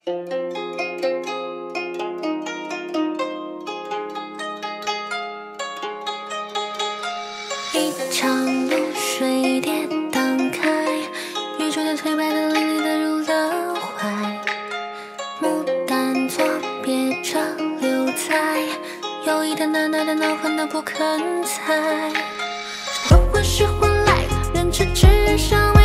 一场露水跌荡开，雨珠点翠白的淋漓的入了怀。牡丹左别着柳彩，有意的那的恼恨的不肯猜。或是换来人知之上。